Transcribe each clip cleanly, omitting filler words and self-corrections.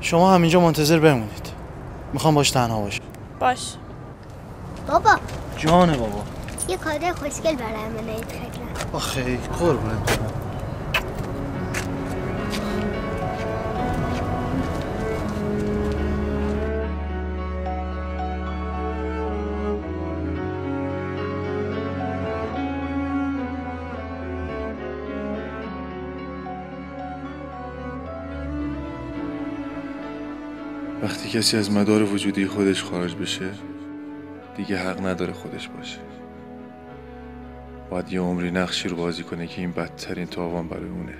شما همینجا منتظر بمونید. میخوام باش تنها باشم. باش. بابا. جانه بابا. یه کادر خوشگل برای من عید خیلی. آخه قربونت برم. وقتی کسی از مدار وجودی خودش خارج بشه دیگه حق نداره خودش باشه. باید یه عمری نقشی رو بازی کنه که این بدترین تاوان برای اونه.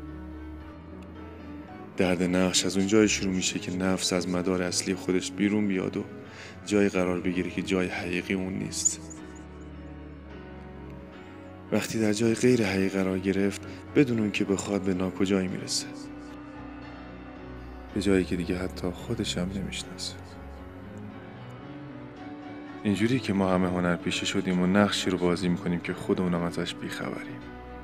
درد نقش از اون جای شروع میشه که نفس از مدار اصلی خودش بیرون بیاد و جای قرار بگیره که جای حقیقی اون نیست. وقتی در جای غیر حقیقی قرار گرفت بدون اون که بخواد به ناکجایی میرسه، به جایی که دیگه حتی خودش هم نمیشناسه. اینجوری که ما همه هنرپیشه شدیم و نقشی رو بازی میکنیم که خودمونم ازش بیخبریم.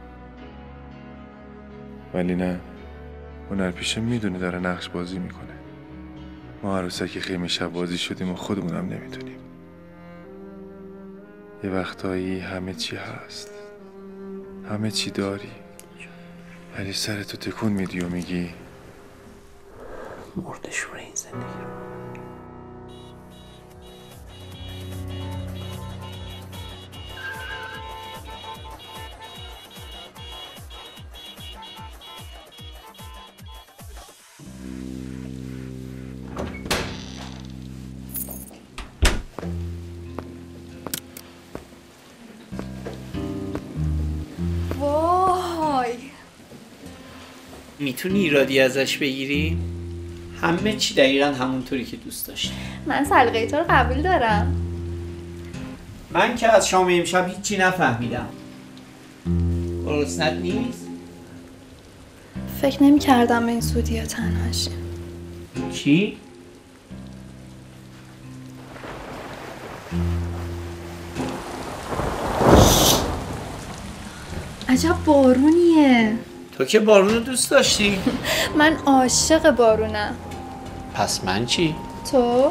ولی نه، هنرپیشه میدونه داره نقش بازی میکنه. ما عروسک خیمه شب بازی شدیم و خودمونم نمیدونیم. یه وقتایی همه چی هست، همه چی داری، ولی سرتو تکون میدی و میگی مرده شوره این زندگی رو. وای، میتونی ایرادی ازش بگیری؟ همه چی دقیقا همونطوری که دوست داشتی. من سلیقه تو رو قبول دارم. من که از شام امشب هیچی نفهمیدم. گرسنت نیست؟ فکر نمی کردم به این زودی ها تنهاشی. چی؟ عجب بارونیه. تو که بارون رو دوست داشتی؟ من عاشق بارونم. پس من چی؟ تو؟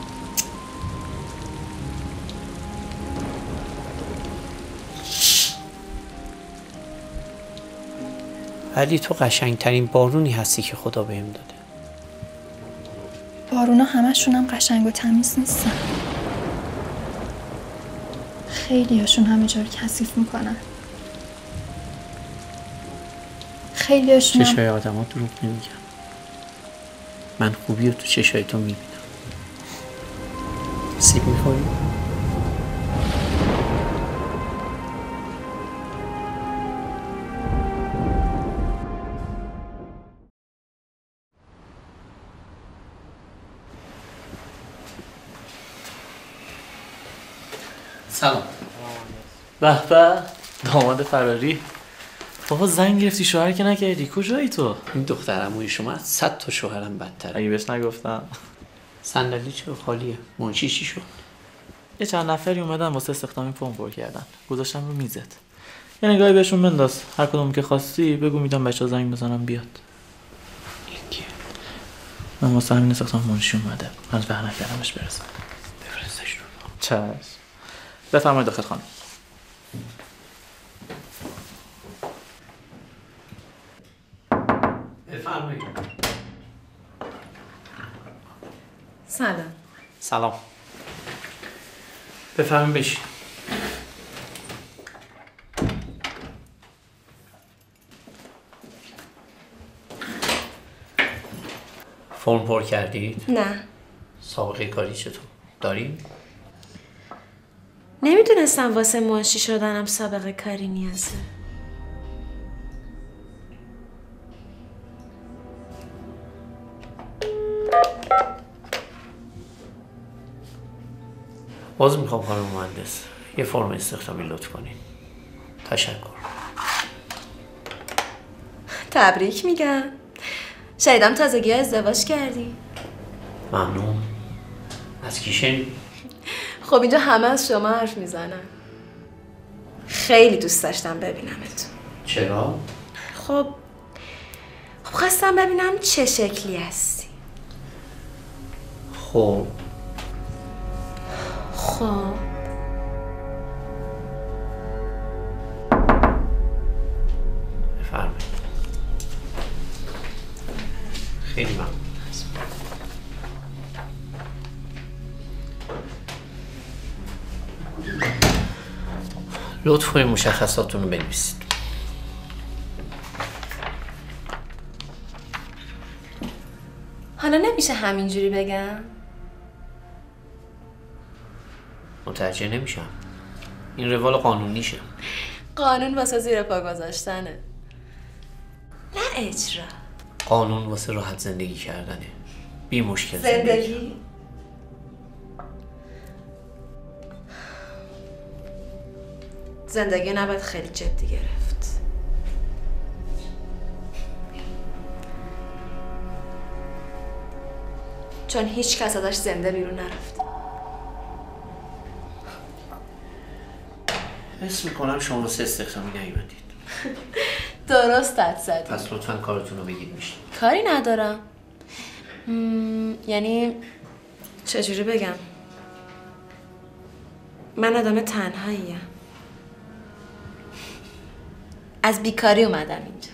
ولی تو قشنگترین بارونی هستی که خدا بهم داده. بارونا همشون هم قشنگ و تمیز نیستن. خیلی هاشون همه جا رو کثیف میکنن. خیلی هاشون هم... چشای آدم ها دروغ نمیگن. من خوبی رو تو چشای تو میبینم. سیب میخوری؟ سلام. به به، داماد فراری. بابا زنگ گرفتی شوهر که نکردی، کجایی تو؟ این دختر عموی شما از 100 تا شوهرم بدتره. اگه بهش نگفتم. صندلی چرا خالیه؟ منشی چی شد؟ یه چند نفری اومدن واسه استخدامی فرم پر کردن، گذاشتم رو میزت. یه نگاهی بهشون بنداز، هر کدوم که خواستی بگو میدم بچه‌ها زنگ بزنم بیاد. این کیه؟ من واسه همین استخدام منشی اومده، از بهر نکردمش برسم. بفرستش رو. چشم. بفرمایید داخل خانم. بفرمایید. سلام. سلام. بفرمایید بشین. فرم پر کردید؟ نه. سابقه کاری چطور؟ داریم؟ نمیدونستم واسه منشی شدنم سابقه کاری نیازه. باز میخوام خانم مهندس یه فرم استخدامی لطف کنین. تشکر. تبریک میگم. شایدم تازگی ازدواج کردی. ممنون. از کی شنیدی؟ خب اینجا همه از شما حرف میزنن. خیلی دوست داشتم ببینمت. چرا؟ خب خواستم ببینم چه شکلی هستی. خب بفرمایید. خیلی ممنون. لطف کنید مشخصاتتون رو بنویسید. حالا نمیشه همینجوری بگم؟ متوجه نمیشم. این روال قانونیشه. قانون واسه زیر پا گذاشتنه، نه اجرا. قانون واسه راحت زندگی کردنه، بی مشکل زندگی. زندگی نباید خیلی جدی گرفت. چون هیچ کس ازش زنده بیرون نرفت. حس میکنم شما واسه استخدامی نیومدید. درست حد زدی. پس لطفاً کارتون رو بگید میشه. کاری ندارم. یعنی چجوری بگم؟ من آدم تنهاییم. از بیکاری اومدم اینجا.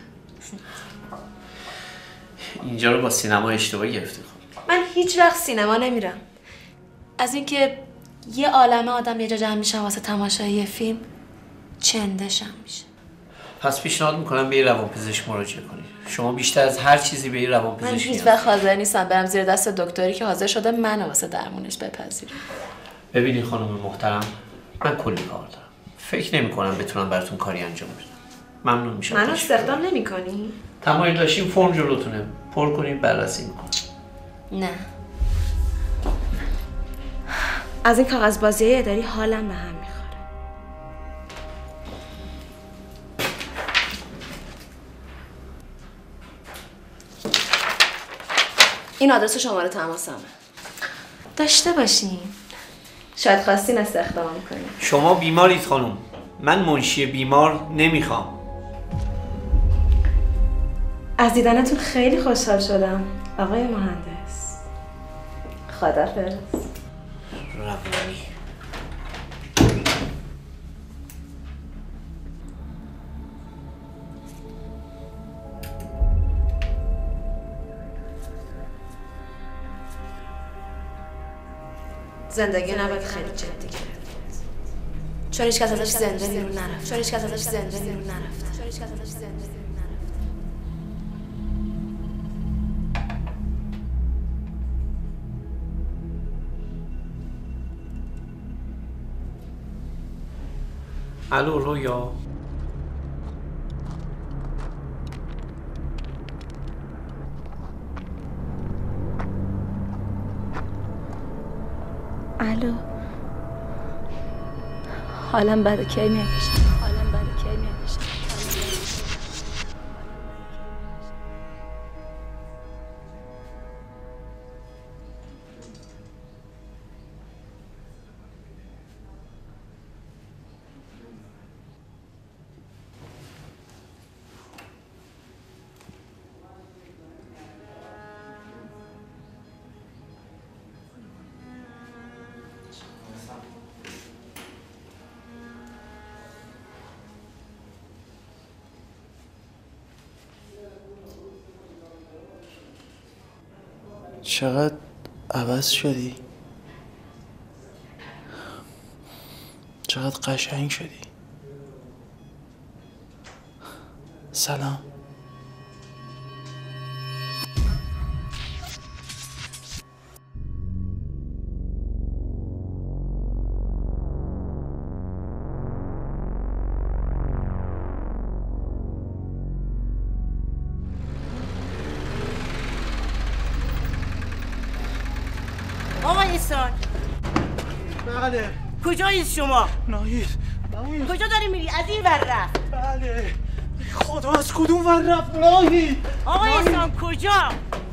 اینجا رو با سینما اشتباهی گرفتی. من هیچ وقت سینما نمیرم. از اینکه یه عالمه آدم یه جا جمع میشن واسه تماشای یه فیلم چندشم میشه. پس پیشنهاد میکنم به یه روانپزشک مراجعه کنید. شما بیشتر از هر چیزی به یه روانپزشک من نیاز هیچ وقت حاضر نیستم برم زیر دست دکتری که حاضر شده منو واسه درمونش بپذیره. ببینید خانم محترم، من کلی کار دارم. فکر نمی‌کنم بتونم براتون کاری انجام بدم. ممنون میشم. منو استخدام نمی‌کنی؟ تمایل داشتین فرم جلوتونه. پر کنید بررسی می‌کنم. نه. از این کاغذ بازی‌های اداری حالم به هم می‌خوره. این آدرس شماره تماسمه. داشته باشین. شاید خواستین استخدام کنین. شما بیمارید خانم. من منشی بیمار نمیخوام. از دیدنتون خیلی خوشحال شدم آقای مهندس. خدافظ. روانی. زندگی نباید خیلی جدی گرفت. چون هیچ کس ازش زنده بیرون نرفت. چون هیچ کس ازش زنده بیرون نرفت. چون هیچ کس ازش زنده بیرون نرفت. الو رویا. الو، حالم بده، کی میای پیشم؟ حالم بده، کی میای پیشم؟ چقدر عوض شدی، چقدر قشنگ شدی. سلام. آقای ایسان. بله. کجایید شما؟ ناهید. کجا داری میری؟ از این ور رفت. بله. خدا از کدوم ور رفت؟ ناهید. آقای ایسان کجا؟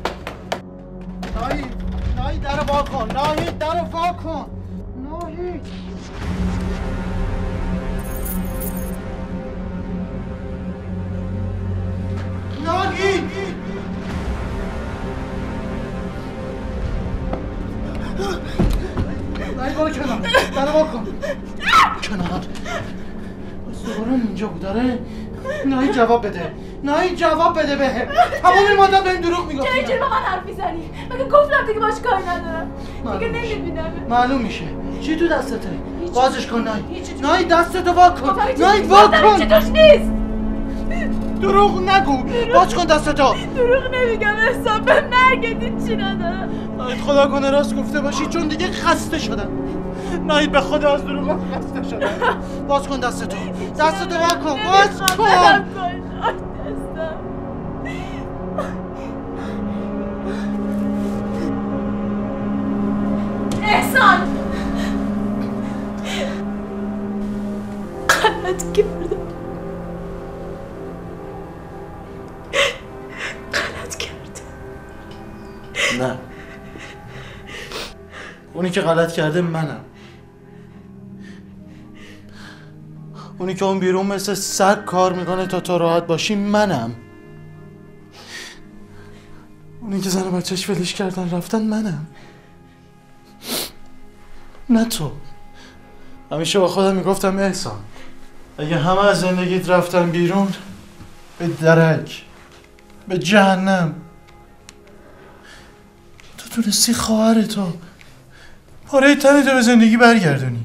ناهید در وا کن. ناهید در وا کن. ناهید. ناهید. برو کنار درو وا کن کنار دوباره اینجا بود داره نهی جواب بده نهی جواب بده به تمام مادر به این دروغ میگفتی چرا اینجوری با من حرف میزنی؟ مگه گفتم دیگه باش کاری ندارم دیگه نمیبینم معلوم میشه چی تو دستته؟ بازش کن نهی دستتو وا کن نهی وا کن چی توش نیست دروغ نگو باز کن دستتو دروغ نمیگم احسان به مرگت این چی ندارم نهید خدا کنه راست گفته باشی چون دیگه خسته شدم نهید به خدا از دروغ خسته شدم باز کن دستتو وا کن باز کن احسان غلط کردم نه اونی که غلط کرده منم اونی که اون بیرون مثل سگ کار میکنه تا تو راحت باشی منم اونی که زن بچهش ولش کردن رفتن منم نه تو همیشه با خودم میگفتم احسان اگه همه از زندگیت رفتن بیرون به درک به جهنم تو تونستی خواهرتو پاره تنتو به زندگی برگردونی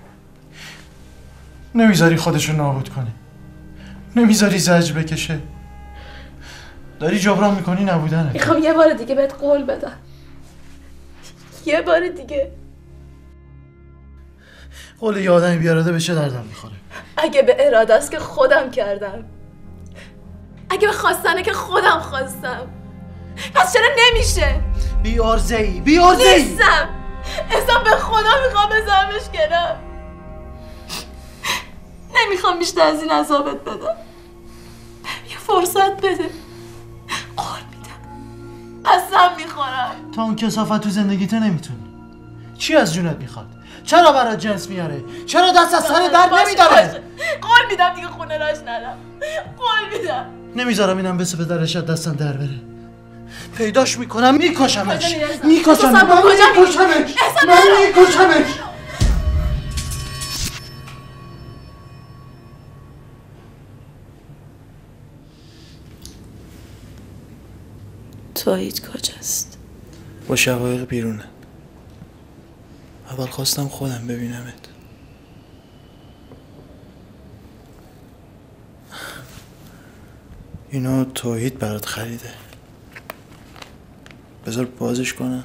نمیذاری خودشو نابود کنه نمیذاری زجر بکشه داری جبران میکنی نبودنه میخوام یه بار دیگه بهت قول بدم یه بار دیگه قول یه آدمی بیاراده به چه دردم میخوره اگه به اراده است که خودم کردم اگه به خواستنه که خودم خواستم پس چرا نمیشه بیارزهی نیستم اصلا به خدا میخوام بذارمش کنار نمیخوام بیشتر از این عذابت بدم یه فرصت بده قول میدم اصلا میخورم تا اون کثافت تو زندگیته نمیتونی چی از جونت میخواد چرا برات جنس میاره چرا دست از سر در نمیداره قول میدم دیگه خونه راش ندم قول میدم نمیذارم اینم بسه پدرش از دستم در بره پیداش میکنم میکشمش توحید کجاست؟ با شقایق بیرونه اول خواستم خودم ببینمت اینو توحید برات خریده بذار بازش کنم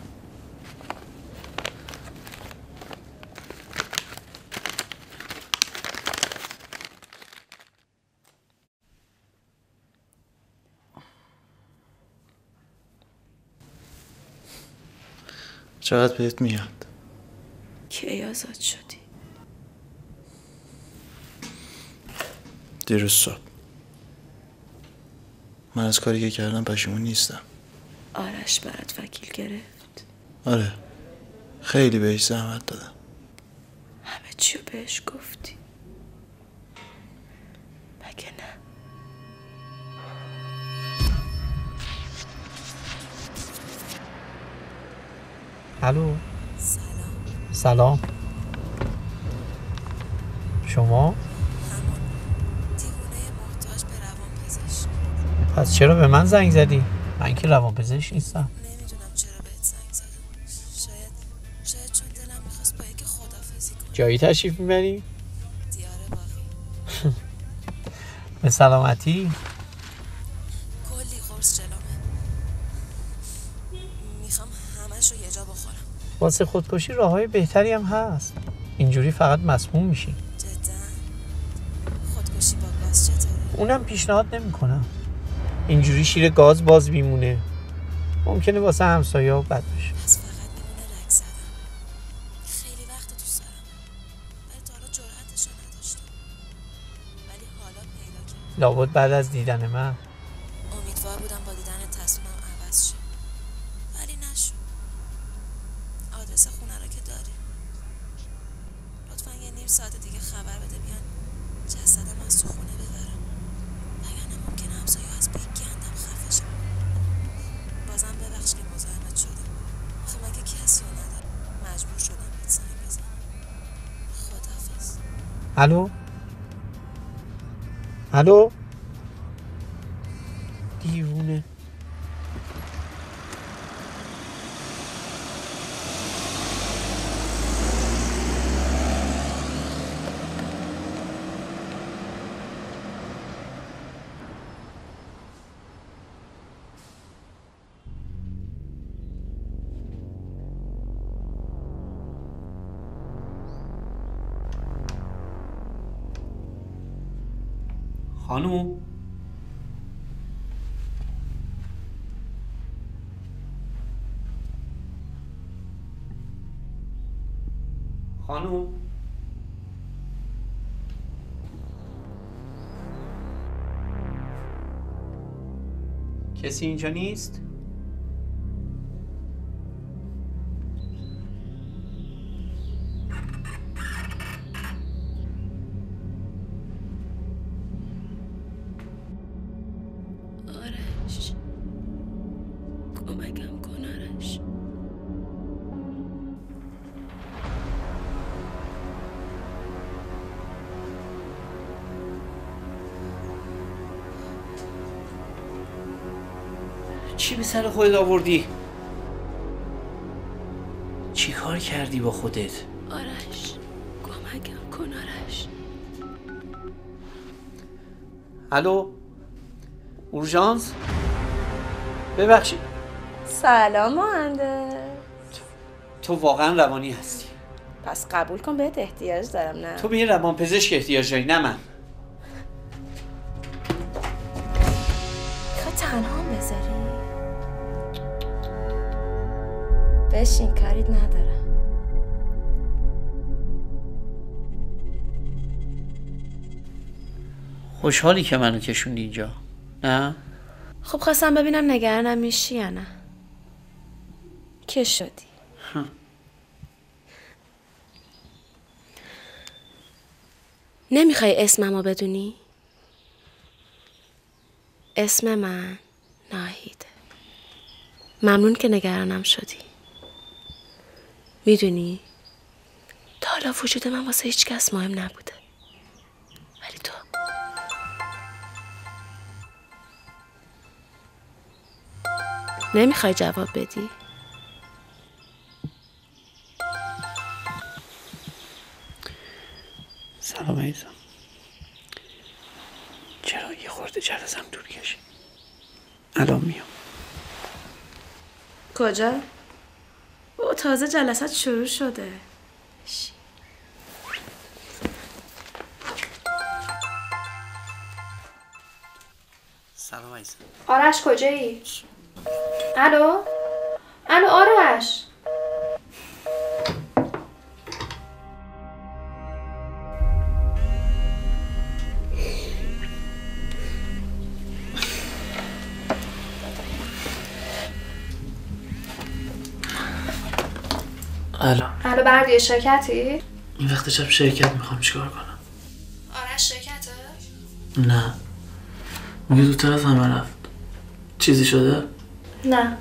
چقدر بهت میاد کی آزاد شدی؟ دیروز صبح من از کاری که کردم پشیمون نیستم آرش برات وکیل گرفت؟ آره خیلی بهش زحمت دادم همه چیو بهش گفتی؟ مگه نه؟ الو سلام شما؟ پس چرا به من زنگ زدی؟ من که روانپزشک نیستم. نمیدونم چرا بهت زنگ زدم. شاید چون دلم میخواست با یکی خدافظی کنم. جایی تشریف میبری؟ دیار باقی. به سلامتی؟ کلی قرص جلومه. میخوام همش رو یه جا بخورم. واسه خودکشی راههای بهتری هم هست. اینجوری فقط مسموم میشی. جدا؟ خودکشی با گاز چطوره؟ اونم پیشنهاد نمیکنم. اینجوری شیر گاز باز میمونه. ممکنه واسه همسایه‌ها بد بشه. پس فقط میمونه رگ زدم. خیلی وقت دوست دارم. ولی تا حالا جرأتش رو نداشتم. ولی حالا پیدا کردم. لابد بعد از دیدن من. امیدوار بودم با دیدن تصمیمم عوض شه. ولی نشد. آدرس خونه رو که داری. لطفاً یه نیم ساعت دیگه خبر بده بیان جسدم از تو خونه ببرم. وگرنه ممکنه همسایه‌ها از بی گندم خفه شن. بازم ببخش که مزاحمت شدم. آخه مگه کسی رو ندارم. مجبور شدم بهت زنگ بزنم. الو الو دیوونه. خانوم خانوم کسی اینجا نیست؟ آرش کمکم کن آرش. چی به سر خودت آوردی؟ چی کار کردی با خودت؟ آرش کمکم کن آرش. الو اورژانس؟ ببخشید سلام مهندس. تو واقعا روانی هستی. پس قبول کن بهت احتیاج دارم. نه تو به یه روان پزشک احتیاج داری، نه من. میخوای تنها بذاری؟ بشین کاریت ندارم. خوشحالی که منو کشوندی اینجا، نه؟ خب خواستم ببینم نگرانم میشی یا نه. که شدی؟ نمیخوای اسممو بدونی؟ اسم من ناهیده. ممنون که نگرانم شدی. میدونی تا حالا وجود من واسه هیچ کس مهم نبوده، ولی تو نمیخوای جواب بدی؟ سلام عزیزم. چرا یه خورده جلسم طول کشید؟ الان میام. کجا؟ او تازه جلسات شروع شده. سلام عزیزم. آرش کجایی؟ الو؟ الو آرش؟ الو بردی شرکتی؟ این وقت شب شرکت میخوام چیکار کنم؟ آرش شرکته؟ نه میگه زودتر از همه رفت. چیزی شده؟ نه.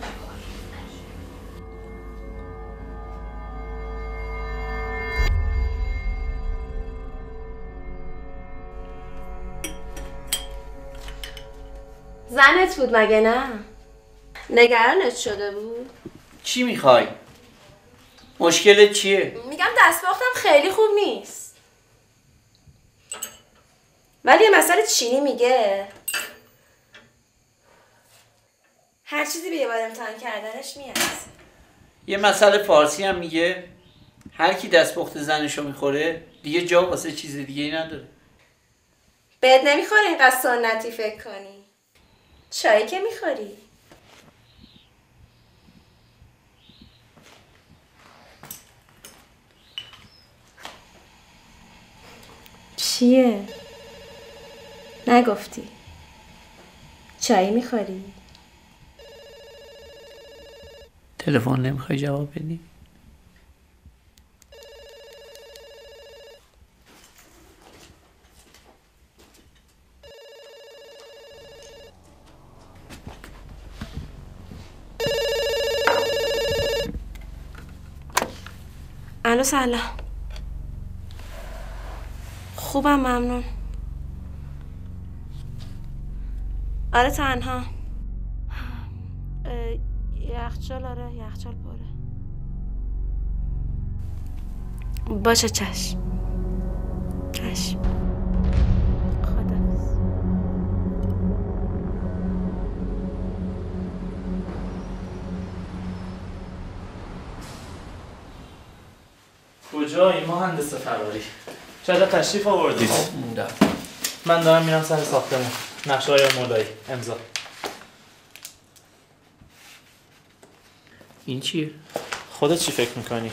زنت بود مگه نه؟ نگرانت شده بود؟ چی میخوای؟ مشکلت چیه؟ میگم دستپختم خیلی خوب نیست، ولی یه مسئله چینی میگه هر چیزی به یه بار امتحان کردنش میارزه. یه مسئله فارسی هم میگه هر کی دستپخت زنشو میخوره دیگه جا واسه چیز دیگه ای نداره. بهت نمیخوره اینقدر سنتی فکر کنی. چایی که میخوری؟ چیه؟ نگفتی. چایی میخوری؟ تلفن نمیخوای جواب بدی؟ الو سلام. خوبم ممنون. آره تنها. یخچال آره یخچال پره. باشه چشم. چشم. خداحافظ. کجایی مهندس فراری؟ چرا تشریف آوردید؟ موندم. من دارم میرم سر ساختمون. نقشه‌های مولایی امضا. این چیه؟ خودت چی فکر میکنی؟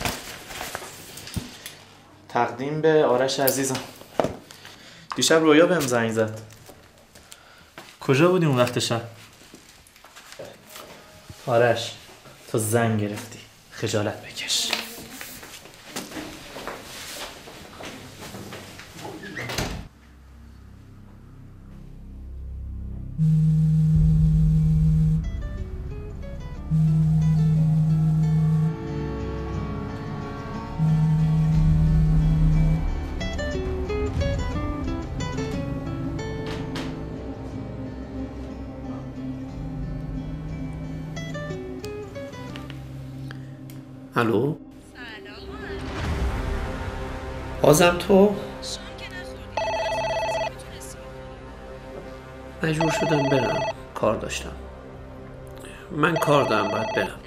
تقدیم به آرش عزیزم. دیشب رویا بهم زنگ زد. کجا بودی اون وقت شب؟ آرش تو زنگ گرفتی. خجالت بکش. الو؟ بازم تو؟ مجبور شدم برم. کار داشتم. من کار دارم باید برم.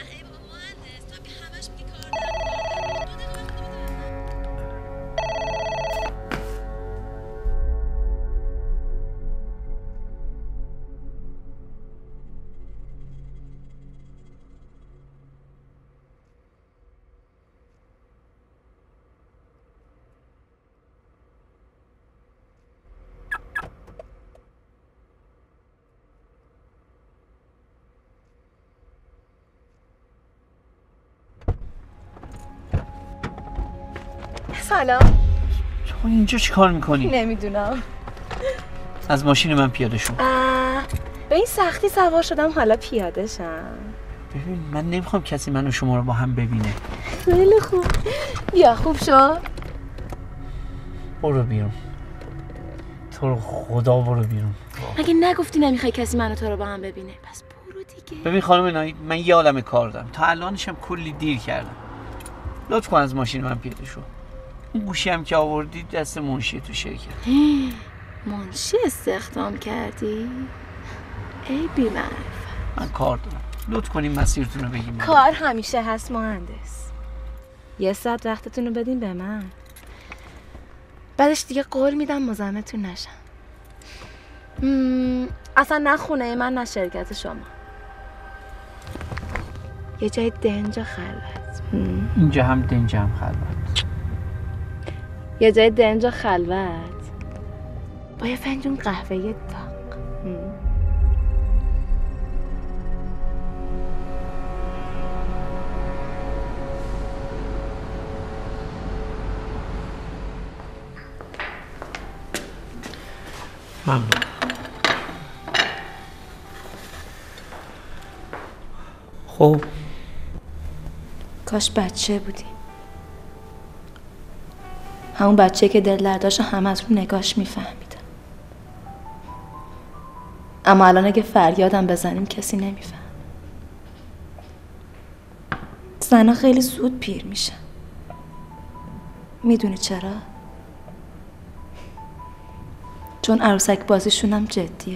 سلام. تو اینجا چی کار میکنی؟ نمیدونم. از ماشین من پیاده شو. به این سختی سوار شدم حالا پیاده شم. ببین من نمیخوام کسی من و شما رو با هم ببینه. خیلی خوب. بیا خوب شد. برو بیرون. تو رو خدا برو بیرون. مگه نگفتی نمیخوای کسی من و تو رو با هم ببینه؟ پس برو دیگه. ببین خانم ناهید من یه عالمه کار دارم. تا الانشم کلی دیر کردم. لطف کن از ماشین من پیاده شو. اون گوشی هم که آوردی دست منشی تو شرکت. منشی استخدام کردی؟ ای بی معرفت. من کار دارم. لطف کنیم مسیرتون رو بگیم. کار همیشه هست مهندس. 1 ساعت وقتتون رو بدین به من. بعدش دیگه قول میدم مزاحمتون نشم. اصلا نه خونه من نه شرکت شما. یه جای دنج و خلوت. اینجا هم دنج هم خلوت. یه جای دنج و خلوت با یه فنجون قهوه داغ. ممنون. خب کاش بچه بودی. همون بچه که دل درداش همه از رو نگاش میفهمیدم. اما الان اگه فریادم بزنیم کسی نمیفهم. زنها خیلی زود پیر میشن. میدونی چرا؟ چون عروسک بازیشون هم جدیه.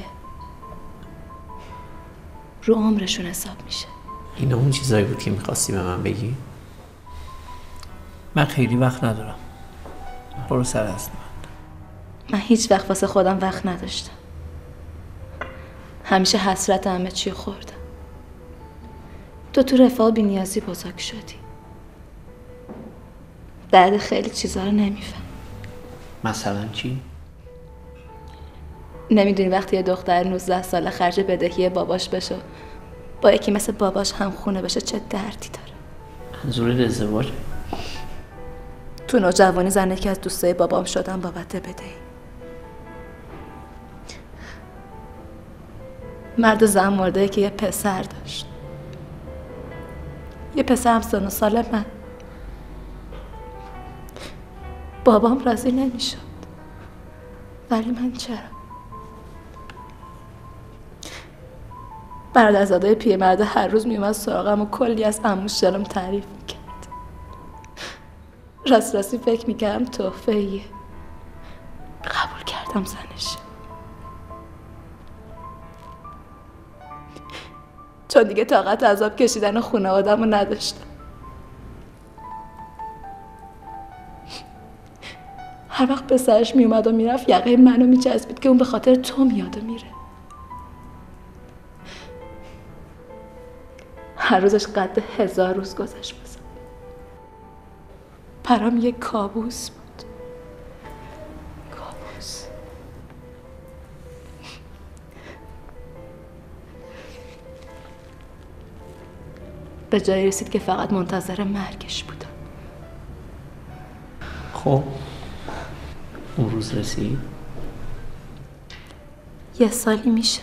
رو عمرشون حساب میشه. این اون چیزایی بود که میخواستی به من بگی؟ من خیلی وقت ندارم. برو سر اصل من هیچ وقت واسه خودم وقت نداشتم. همیشه حسرت همه چی خوردم. تو رفاه بی نیازی بزرگ شدی. درد خیلی چیزا رو نمیفهم. مثلا چی؟ نمیدونی وقتی یه دختر 19 ساله خرج بدهی باباش بشه با یکی مثل باباش هم خونه بشه چه دردی داره. منظور ازدواج؟ تو نوجوانی زنه که از دوستای بابام شدم بابت بدهی. مرد زن مرده که یه پسر داشت. یه پسر هم سن و سال من. بابام راضی نمیشد. ولی من چرا؟ برادرزاده پیرمرد هر روز میومد سراغم و کلی از عموش دلم تعریف میکرد. راستی فکر میکردم تحفه‌ایه. قبول کردم زنش. چون دیگه طاقت عذاب کشیدن خانواده‌مو نداشتم. هر وقت پسرش میومد و میرفت یقه منو میچسبید که اون به خاطر تو میاد و میره. هر روزش قد 1000 روز گذشت بزن. برام یک کابوس بود. کابوس. به جایی رسید که فقط منتظر مرگش بودم. خب اون روز رسید؟ 1 سالی میشه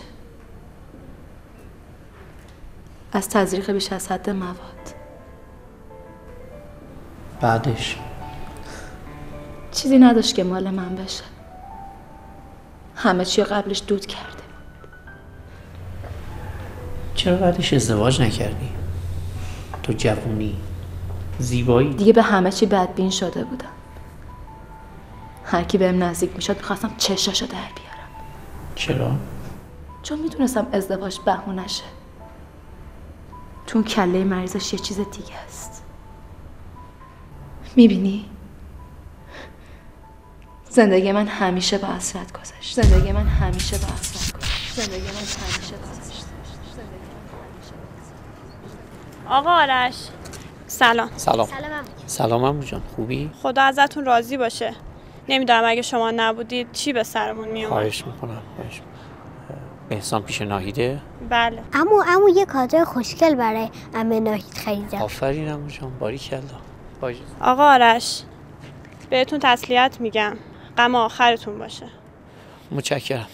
از تزریق بیش از حد مواد. بعدش چیزی نداشت که مال من بشه. همه چی قبلش دود کرده. چرا بعدش ازدواج نکردی؟ تو جوونی، زیبایی. دیگه به همه چی بدبین شده بودم. هر کی بهم نزدیک میشد میخواستم چشاشو در بیارم. چرا؟ چون میدونستم ازدواج بهونه‌شه. تو کله مریضش یه چیز دیگه است. میبینی؟ زندگی من همیشه با حسرت گذشت. زندگی من همیشه با حسرت گذشت. زندگی من همیشه گذشت. آقا آرش سلام. سلام سلام عمو جان، خوبی؟ خدا ازتون راضی باشه. نمیدونم اگه شما نبودید چی به سرمون میومد. خواهش میکنم. احسان پیش ناهیده؟ بله. عمو یه کادوی خوشگل برای عمه ناهید خریدم. آفرین عمو جان، باریکلا. آقا آرش بهتون تسلیت میگم. غم آخرتون باشه. متشکرم.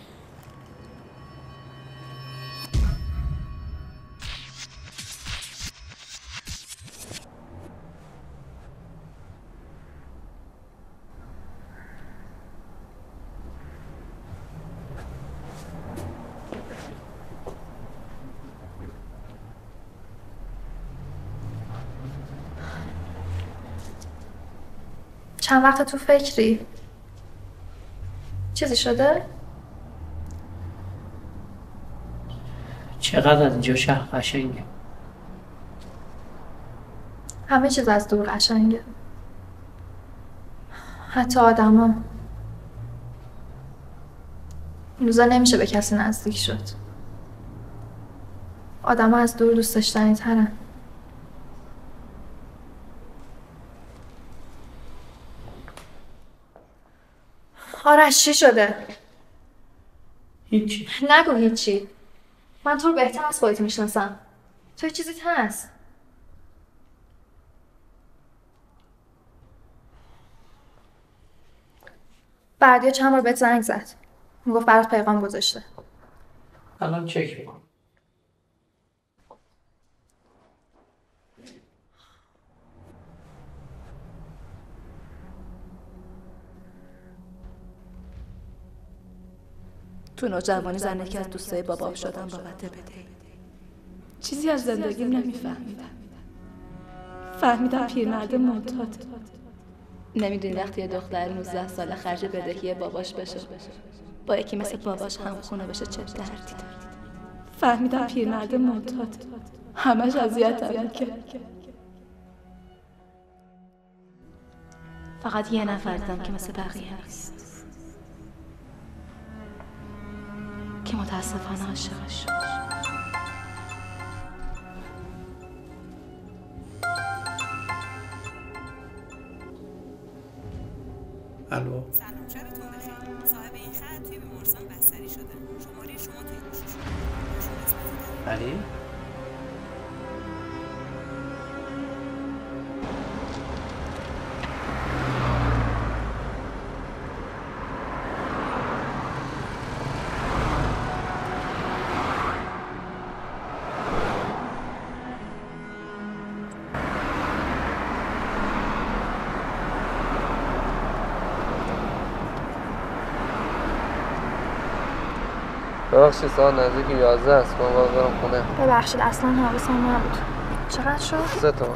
چند وقت تو فکری؟ چیزی شده؟ چقدر از اینجا شهر قشنگه. همه چیز از دور قشنگه. حتی آدم ها. این روزا نمیشه به کسی نزدیک شد. آدم ها از دور دوست داشتنی ترن. آرش چی شده؟ هیچی. نگو هیچی. من تو رو بهتر از خودت میشناسم. تو یه چیزیت هست. بردیا چند بار بهت زنگ زد. میگفت برات پیغام گذاشته. الان چک میکنم. تو نوجوانی زن یکی از دوستای بابام شدم بابت بدهی. چیزی از زندگیم نمیفهمیدم. فهمیدم پیرمرد معتاد. نمیدونی وقتی یه دختر 19 ساله خرج بدهی باباش بشه با یکی مثل باباش همخونه بشه چه دردی داره. فهمیدم پیرمرد معتاد همش اذیتم می‌کرد. فقط یه نفر دیدم که مثل بقیه نیست، که متاسفانه عاشقش شد. الو. سلام، شبتون بخیر. صاحب این خط توی بیمارستان بستری شده. شماره شما توی گوشیشون. بله. ببخشید ساعت نزدیک 11 است. من باید برم خونه. ببخشید اصلا حواسم نبود. چقدر شد؟ 3 تومن.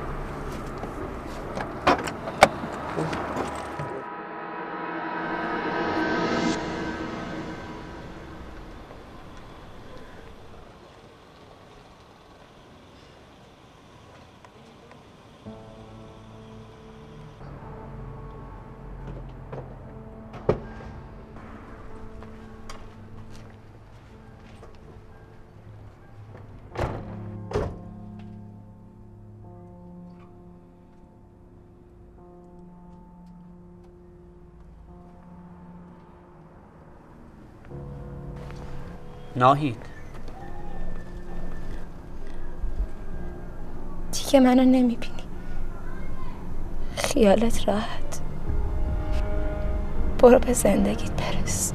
ناهید دیگه منو نمیبینی. خیالت راحت. برو به زندگیت برس.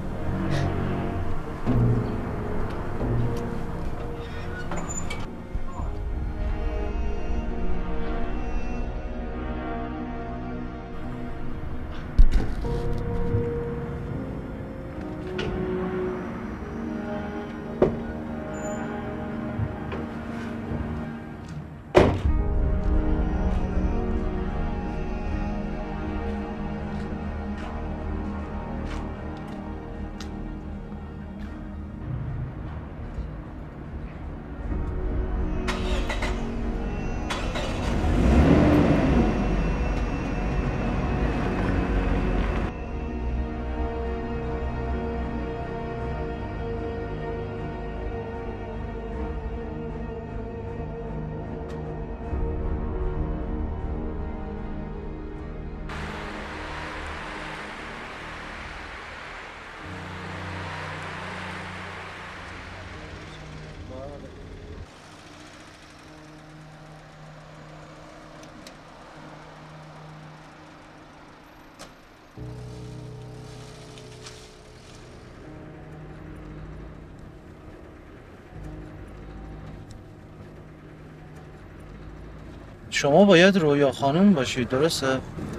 شما باید رویا خانم باشید، درسته؟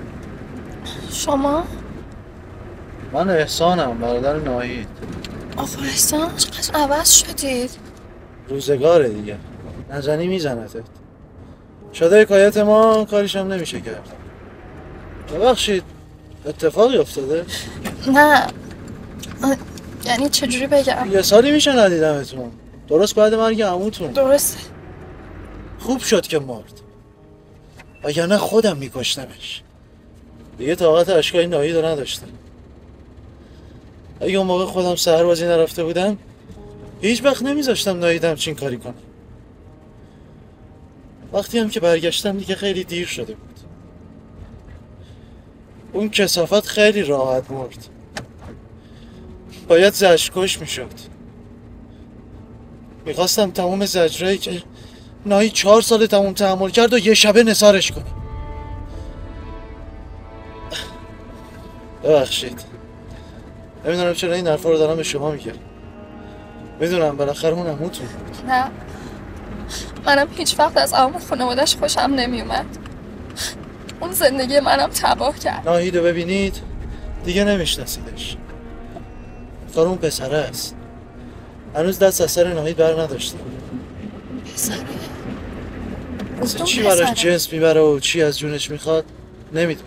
شما؟ من احسانم، برادر ناهید. آقا احسان چقدر عوض شدید. روزگاره دیگه، نزنی میزنتت. شده حکایت ما کاریش هم نمیشه کرد. ببخشید اتفاقی افتاده؟ نه یعنی چجوری بگم؟ 1 سالی میشه ندیدمتون، درست بعد مرگ عموتون. درسته. خوب شد که مرد، وگرنه خودم میکشتمش. دیگه طاقت اشکای ناهید رو نداشتم. اگه اون موقع خودم سحربازی نرفته بودم هیچ وقت نمیذاشتم ناهید همچین کاری کنه. وقتی هم که برگشتم دیگه خیلی دیر شده بود. اون کثافت خیلی راحت مرد، باید زجرکش میشد. میخواستم تمام زجرهایی که ناهید 4 سال تموم تحمل کرد و یه شبه نثارش کنم. ببخشید، نمیدونم چرا این حرفا رو دارم به شما میگم. میدونم بالاخره اون عموتون بود. نه منم هیچ وقت از عمو خانواده‌اش خوشم نمیومد. اون زندگی منم تباه کرد. ناهیدو ببینید دیگه نمیشناسیدش. کار اون پسره است. هنوز دست از سر ناهید بر نداشته. پسره؟ چی براش جنس میبره و چی از جونش میخواد نمیدونه.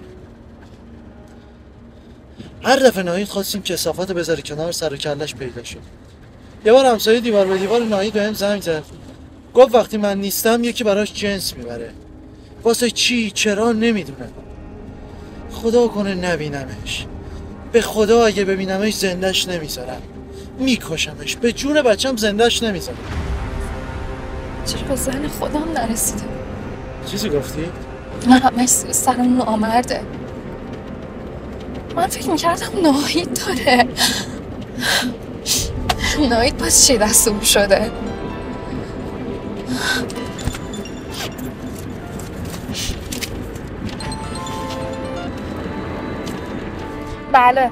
هر دفعه ناهید خواستیم کثافت بذاره کنار، سر و کلش پیدا شد. یه بار همسایه دیوار به دیوار ناهید بهم زنگ زد، گفت وقتی من نیستم یکی براش جنس میبره. واسه چی چرا نمیدونه. خدا کنه نبینمش. به خدا اگه ببینمش زندش نمیذارم، میکشمش. به جون بچم زندش نمیذارم. چرا به ذهن خودم نرسیده؟ چیزی گفتی؟ نه همش سر اون نامرده. من فکر میکردم ناهید داره. ناهید باز چی دستوم شده؟ بله.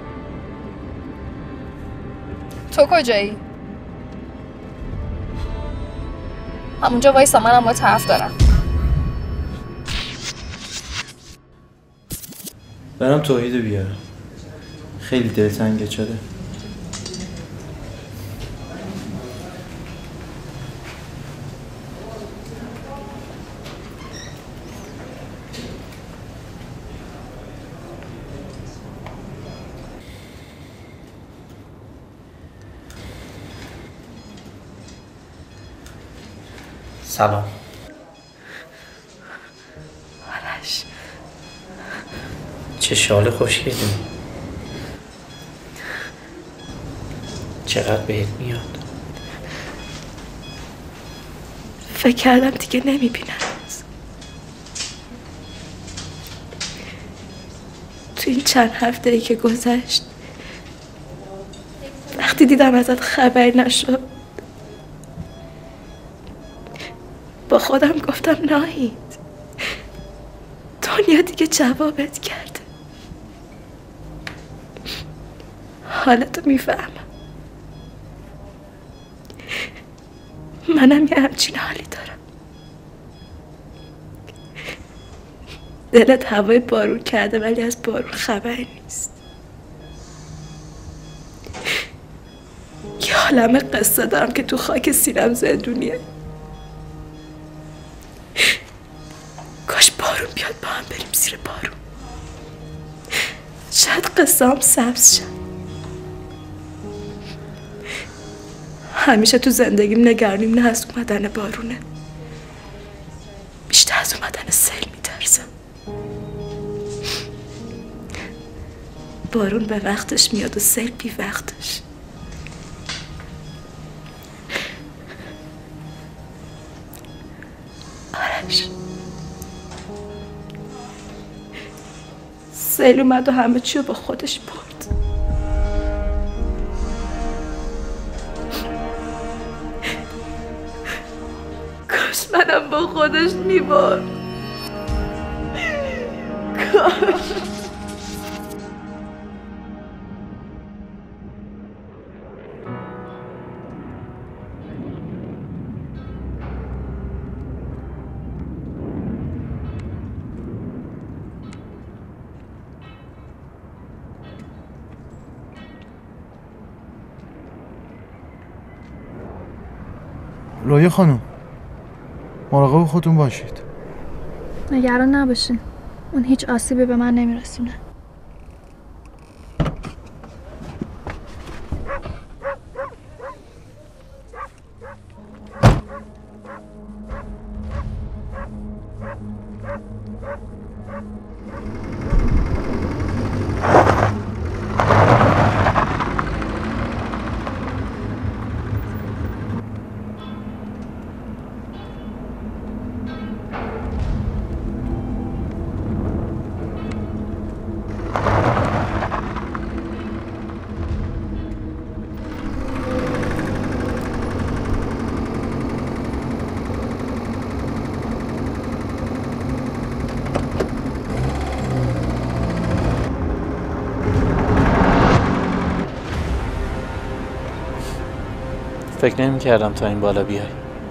تو کجایی؟ همونجا وایسا، منم با طرف دارم. برم توحیدو بیارم، خیلی دلتنگت شده. سلام. آرش چه شال خوشگلی. چقدر بهت میاد. فکر کردم دیگه نمیبینم. تو این چند هفته‌ای که گذشت وقتی دیدم ازت خبری نشد با خودم گفتم ناهید دنیا دیگه جوابت کرده. حالتو میفهمم. منم یه همچین حالی دارم. دلت هوای بارون کرده ولی از بارون خبری نیست. یه عالمه قصه دارم که تو خاک سینم زندونیه. کاش بارون بیاد با هم بریم زیر بارون. شاید قصه هم سبز شد. همیشه تو زندگیم نگرانیم نه از اومدن بارونه، بیشتر از اومدن سیل میترسم. بارون به وقتش میاد و سیل بی وقتش. آرش سیل اومد و همه چیو با خودش برد. کاش منم با خودش میبرد. کاش. رویا خانم مراقب خودتون باشید. نگران نباشین، اون هیچ آسیبی به من نمیرسونه. فکر نمی کردم تا این بالا بیای.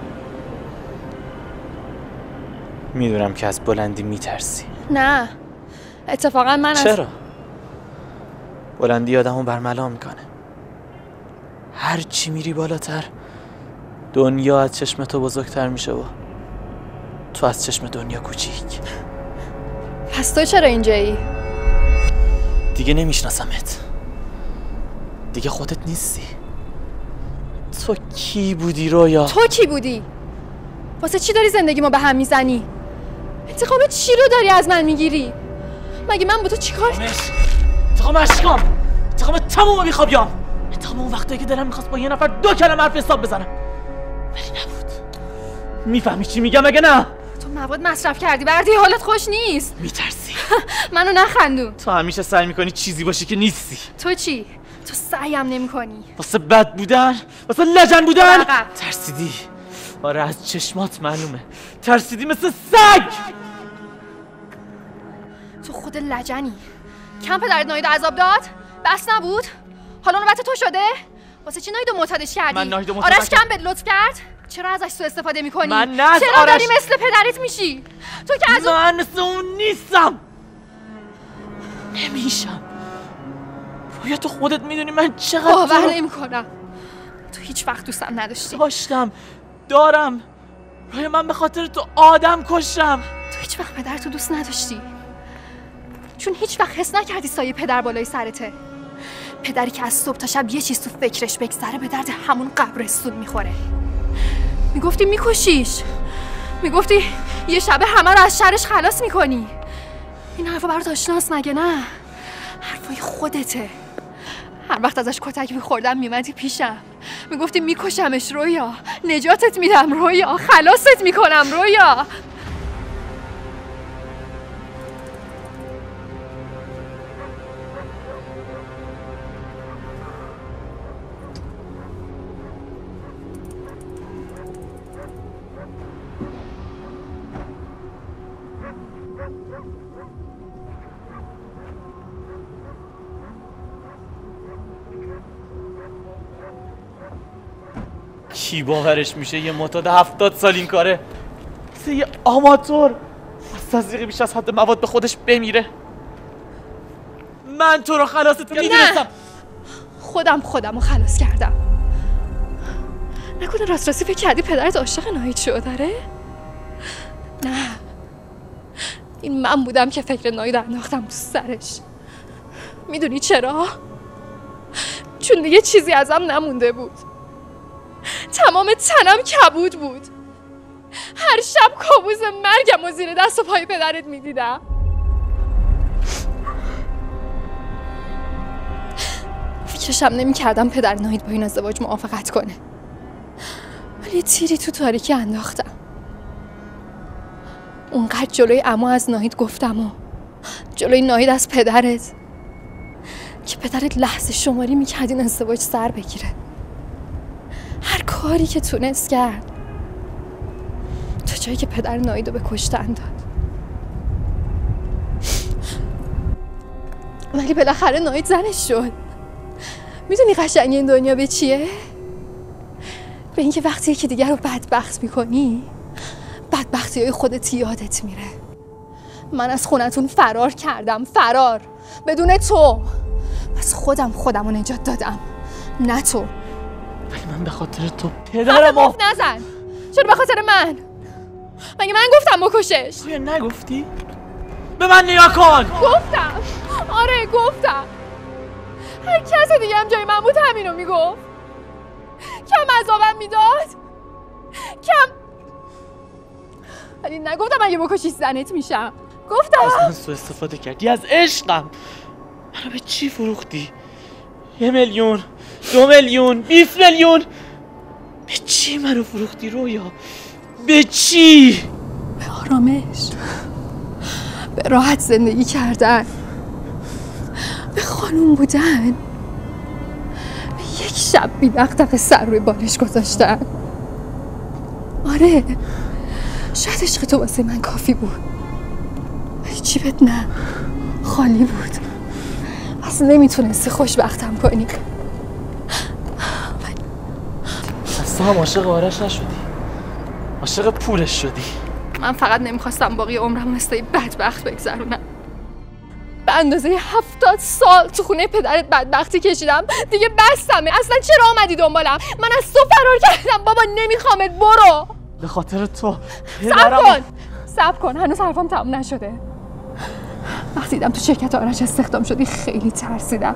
میدونم که از بلندی میترسی. نه اتفاقا من چرا؟ بلندی آدمو برملا میکنه. هر چی میری بالاتر دنیا از چشم تو بزرگتر میشه و تو از چشم دنیا کوچیک. پس تو چرا اینجایی؟ دیگه نمیشناسمت. دیگه خودت نیستی. تو کی بودی رویا؟ تو کی بودی؟ واسه چی داری زندگیمو به هم میزنی؟ انتقام چی رو داری از من میگیری؟ مگه من با تو چیکار؟ انتقام عشقام، انتقام تموم بیخوابیام، انتقام اون وقتایی که دلم میخواست با یه نفر 2 کلمه حرف حساب بزنم ولی نبود. میفهمی چی میگم مگه نه؟ تو مواد مصرف کردی بردی، حالت خوش نیست. میترسی. منو نخندون. تو همیشه سعی میکنی چیزی باشی که نیستی. تو چی؟ تو سعیم نمی‌کنی. واسه بد بودن، واسه لجن بودن ترسیدی. آره از چشمات معلومه. ترسیدی مثل سگ. تو خود لجنی. کم پدرت ناهید عذاب داد؟ بس نبود؟ حالا نوبت تو شده؟ واسه چی ناهیدو معتادش کردی؟ من ناهیدو معتاد آرش کم بهت لطف کرد؟ چرا ازش سوء استفاده می‌کنی؟ من نه چرا آرش... داری مثل پدرت میشی؟ تو که از من مثل اون نیستم. نمیشم. رویا تو خودت میدونی من چقدر باور نمی‌کنم. تو هیچ وقت دوستم نداشتی. داشتم. دارم. رویا من به خاطر تو آدم کشتم. تو هیچ وقت پدرتو دوست نداشتی. چون هیچ وقت حس نکردی سایه پدر بالای سرته. پدری که از صبح تا شب یه چیز تو فکرش بگذره به درد همون قبرستون میخوره. میگفتی میکشیش. میگفتی یه شبه همه رو از شرش خلاص میکنی. این حرفا برات آشناست مگه نه؟ حرفای خودته. هر وقت ازش کتک میخوردم میمدی پیشم میگفتی میکشمش رویا، نجاتت میدم رویا، خلاصت میکنم رویا. کی باورش میشه یه معتاد 70 سال این کاره؟ مثل یه آماتور از تزریق بیش از حد مواد به خودش بمیره. من تو رو خلاصت میدونستم. خودم رو خلاص کردم. نکنه راستی فکر کردی پدرت عاشق ناهید شو داره؟ نه، این من بودم که فکر ناهید انداختم تو سرش. میدونی چرا؟ چون دیگه چیزی ازم نمونده بود. تمام تنم کبود بود. هر شب کابوس مرگم و زیر دست و پای پدرت میدیدم. فکرشم نمیکردم پدر ناهید با این ازدواج موافقت کنه، ولی تیری تو تاریکی انداختم. اونقدر جلوی عمو از ناهید گفتم و جلوی ناهید از پدرت که پدرت لحظه شماری میکرد این ازدواج سر بگیره. هر کاری که تونست کرد تا جایی که پدر ناهید رو به کشتن داد. ولی بالاخره ناهید زنش شد. میدونی قشنگ این دنیا به چیه؟ به اینکه وقتی که دیگر رو بدبخت میکنی بدبختی های خودت یادت میره. من از خونتون فرار کردم، فرار بدون تو. پس خودم رو نجات دادم، نه تو. ولی من به خاطر تو پدرم حرف نزن. چرا به خاطر من؟ مگه من گفتم بکشش؟ تو نگفتی؟ به من نگاه کن. گفتم، آره گفتم. هر کس دیگه هم جای من بود همینو میگفت. کم عذابم میداد، کم. ولی نگفتم اگه بکشی زنت میشم. گفتم از من سوء استفاده کردی، از عشقم. منو به چی فروختی؟ 1 میلیون، 2 میلیون، 20 میلیون. به چی منو فروختی رویا؟ به چی؟ به آرامش، به راحت زندگی کردن، به خانوم بودن، به یک شب بی دغدغه سر روی بالش گذاشتن. آره شاید عشق تو واسه من کافی بود، ولی جیبت نه، خالی بود. اصلا نمیتونستی خوشبختم کنی. از تو هم عاشق آرش نشدی، عاشق پولش شدی. من فقط نمیخواستم باقی عمرم مثل بدبخت بگذرونم. به اندازه 70 سال تو خونه پدرت بدبختی کشیدم، دیگه بستمه. اصلا چرا آمدی دنبالم؟ من از تو فرار کردم. بابا نمیخوامت، برو. به خاطر تو صبر کن هنوز حرفم تموم نشده. وقتی دیدم تو شرکت آرش استخدام شدی خیلی ترسیدم.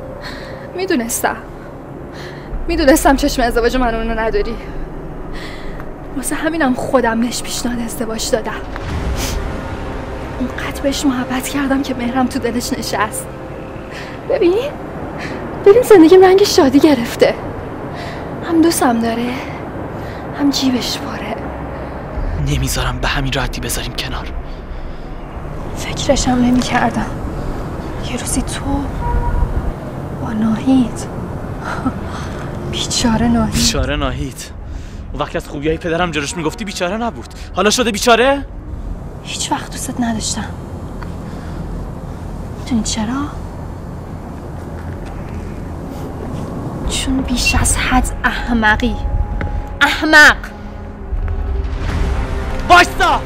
میدونستم چشم ازدواج من اونو نداری. واسه همینم خودم بهش پیشنهاد ازدواج دادم. اونقدر بهش محبت کردم که مهرم تو دلش نشست. ببین زندگیم رنگ شادی گرفته. هم دوستم داره، هم جیبش پاره. نمیذارم به همین راحتی بذاریم کنار. فکرشم نمی کردم یه روزی تو با ناهید. بیچاره ناهید. اون وقت از خوبیای پدرم جلوش میگفتی بیچاره نبود، حالا شده بیچاره؟ هیچ وقت دوستت نداشتم. میدونی چرا؟ چون بیش از حد احمقی. احمق. باشتا.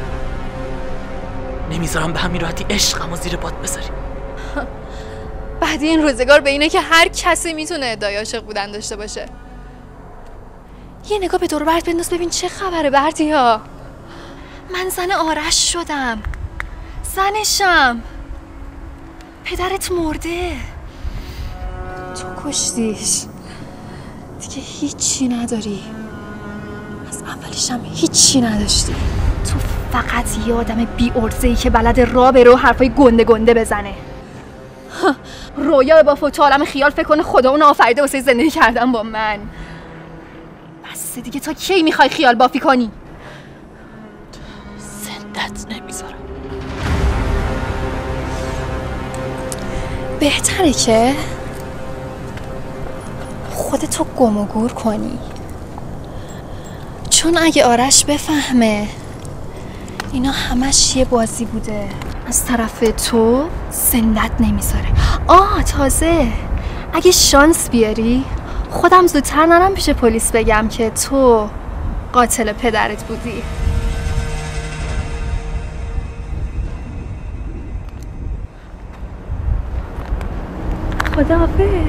نمیذارم به همین راحتی عشقمو زیر باد بذاری. بعد این روزگار به اینه که هر کسی میتونه ادعای عاشق بودن داشته باشه. یه نگاه به دور و برت بنداز ببین چه خبره بردیا. من زن آرش شدم، زنشم. پدرت مرده، تو کشتیش. دیگه هیچی نداری، از اولیش هم هیچی نداشتی. تو فقط یه آدم بی ارزه‌ای که بلد راه بره و حرفای گنده گنده بزنه. رویا با فوت عالم خیال فکر کنه خدا اون آفریده واسه زندگی کردن با من. بس دیگه، تا کی میخوای خیال بافی کنی؟ زندت نمیذارم. بهتره که خودتو گم و گور کنی، چون اگه آرش بفهمه اینا همش یه بازی بوده از طرف تو، زندت نمیذاره. تازه اگه شانس بیاری خودم زودتر نرم پیش پلیس بگم که تو قاتل پدرت بودی. خداحافظ.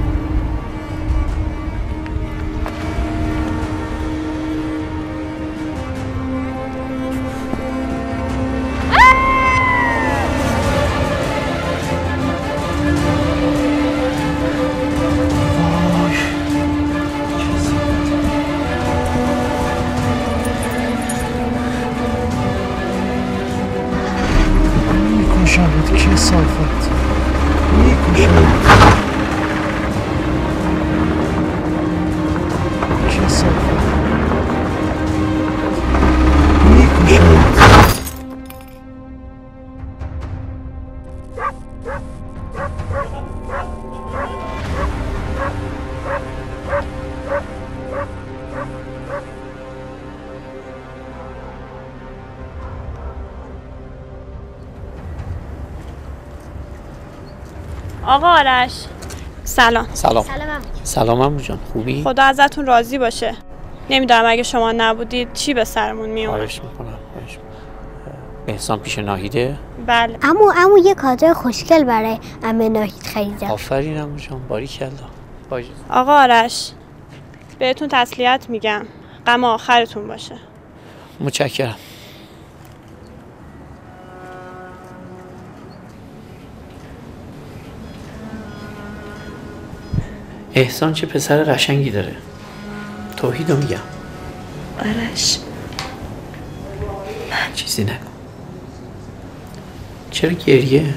میکشمت کثافت، میکشمت کثافت، میکشمت. آقا آرش سلام. سلام عمو جان، خوبی؟ خدا ازتون راضی باشه. نمیدونم اگه شما نبودید چی به سرمون میومد. خواهش میکنم. احسان پیش ناهیده؟ بله. عمو یه کادر خوشگل برای عمه ناهید خریدم. آفرین عمو جان، باریکلا. آقا آرش بهتون تسلیت میگم، غم آخرتون باشه. متشکرم. احسان چه پسر قشنگی داره. توحیدو میگم. آرش چیزی نکن. چرا گریه؟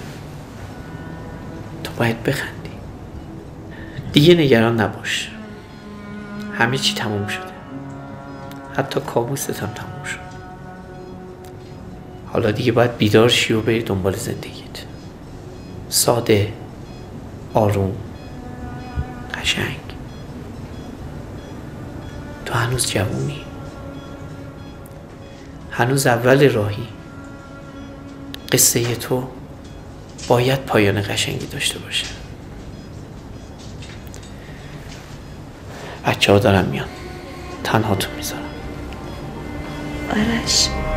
تو باید بخندی. دیگه نگران نباش. همه چی تموم شده. حتی کابوست هم تموم شد. حالا دیگه باید بیدار شی و بری دنبال زندگیت. ساده، آروم، قشنگ. تو هنوز جوونی، هنوز اول راهی. قصه تو باید پایان قشنگی داشته باشه. بچه ها دارن میان، تنها تو میذارم. آرش